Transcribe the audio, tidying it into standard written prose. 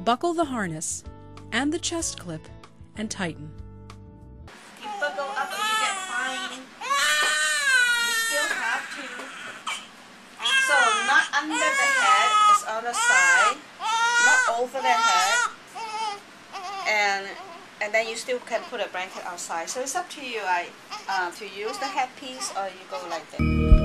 Buckle the harness and the chest clip and tighten. You buckle up and you get fine. You still have to. So not under the head, it's on the side, not over the head. And then you still can put a blanket outside. So it's up to you to use the headpiece or you go like this.